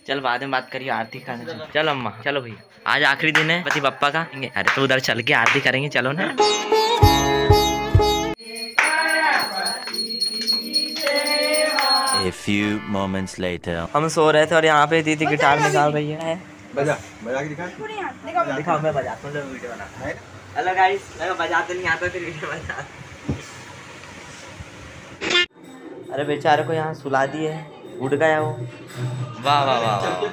चल बाद में बात करिए, आरती करने चलो अम्मा, चलो भैया आज आखिरी दिन है पति पप्पा का। अरे तो उधर चल के आरती करेंगे, चलो ना। A few moments later. हम सो रहे थे और यहाँ पे दीदी गिटार निकाल रही है। बजा के दिखा, दिखाओ, मैं बजाता हूँ, वीडियो बनाता हूँ। हेलो गाइस, मैं बजाते नहीं आता, फिर वीडियो बना। अरे बेचारे को यहाँ सुला दिए, उड़ गया वो। वाह वाह वाह वाह,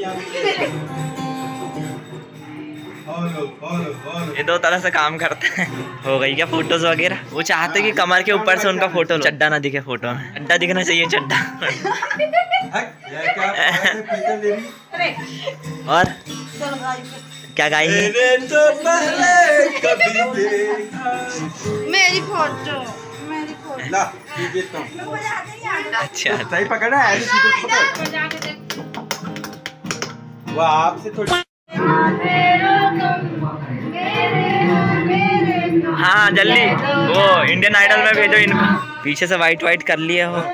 ये दो तरह से काम करते हैं। हो गई क्या फोटोज वगैरह? वो चाहते कि कमर के ऊपर से उनका फोटो, चड्डा ना दिखे फोटो में, चड्डा दिखना चाहिए, चड्डा। और क्या गाई है? मेरी फोटो, मेरी फोटो। अच्छा सही पकड़ा है, वो आपसे थोड़ी। हाँ जल्दी, वो इंडियन आइडल में भेजो इनको। पीछे से वाइट वाइट कर लिए हो।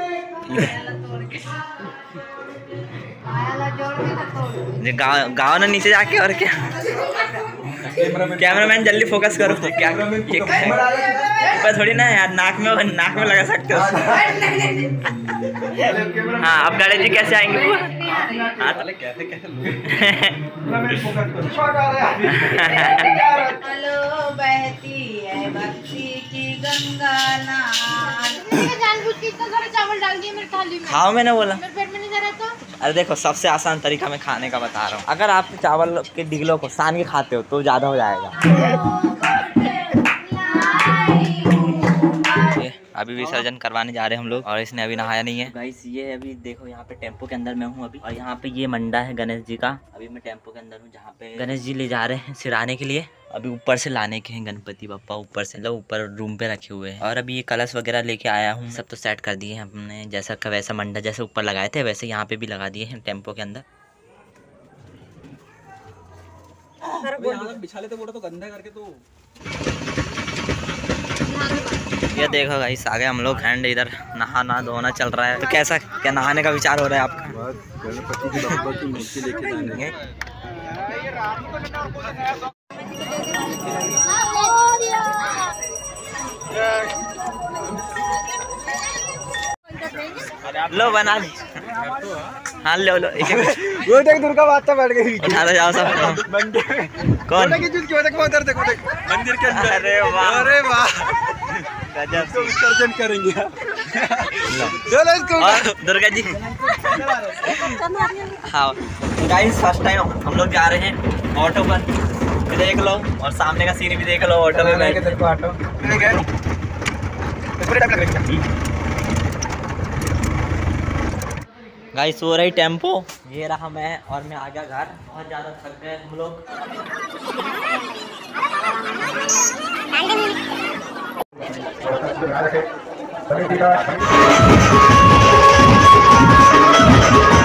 गाँव ना नीचे जाके, और क्या। कैमरामैन जल्दी फोकस करो। क्या ये थोड़ी ना यार, नाक में लगा सकते हो। हाँ अब गणेश जी कैसे आएंगे? हाँ तो हेलो बहती है भक्ति की गंगा जानबूझ के इतना सारा चावल डाल दिए मेरे थाली में। खाओ, मैंने बोला। मेरे पेट में नहीं जा रहा तो। अरे देखो, सबसे आसान तरीका मैं खाने का बता रहा हूँ। अगर आप चावल के डिगलों को सान के खाते हो तो ज़्यादा हो जाएगा। अभी विसर्जन करवाने जा रहे हैं हम लोग, और इसने अभी नहाया नहीं है। गाइस ये अभी देखो, यहाँ पे टेम्पो के अंदर मैं हूँ अभी, और यहाँ पे ये मंडा है गणेश जी का। अभी मैं टेम्पो के अंदर हूँ जहाँ पे गणेश जी ले जा रहे हैं सिराने के लिए। अभी ऊपर से लाने के हैं गणपति बप्पा, ऊपर से मतलब ऊपर रूम पे रखे हुए हैं। और अभी ये कलश वगैरह लेके आया हूँ, सब तो सेट कर दिए हैं हमने, जैसा का वैसा मंडा जैसे ऊपर लगाए थे वैसे यहाँ पे भी लगा दिए हैं टेम्पो के अंदर। बिछा लेते बोला तो गंदा करके तो। ये देखो गाइस आ गए हम लोग, एंड इधर नहाना धोना चल रहा है। तो कैसा, क्या नहाने का विचार हो रहा है आपका? गणपति जी बप्पा की मूर्ति लेके जाएंगे। लो बना ली। हाँ लो एक वो देख दुर्गा माता बैठ गई। उठा दो, जाओ सब। कौन? मंदिर के अंदर। अरे वाह, अरे वाह, गजब। विसर्जन करेंगे। चलो इसको दुर्गा जी। हाँ गाइस, फर्स्ट टाइम हम लोग जा रहे हैं ऑटो पर, देख लो, और सामने का सीन भी देख लो। ऑटो में बैठ के ऑटो गाइस सो रही टेम्पो। ये रहा मैं, और मैं आ गया घर। बहुत ज़्यादा थक गए हम लोग। चलो